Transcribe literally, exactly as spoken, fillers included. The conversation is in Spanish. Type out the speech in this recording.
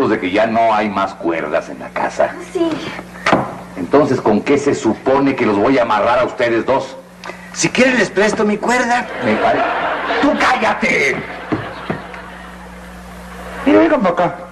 seguros de que ya no hay más cuerdas en la casa? Sí. Entonces, ¿con qué se supone que los voy a amarrar a ustedes dos? Si quieren les presto mi cuerda. Me parece... ¡Tú cállate! Mira, vengan para acá.